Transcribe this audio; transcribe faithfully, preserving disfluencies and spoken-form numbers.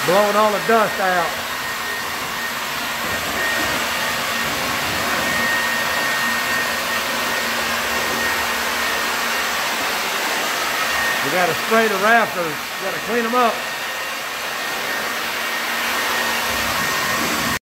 blowing all the dust out. We got to spray the rafters. We got to clean them up.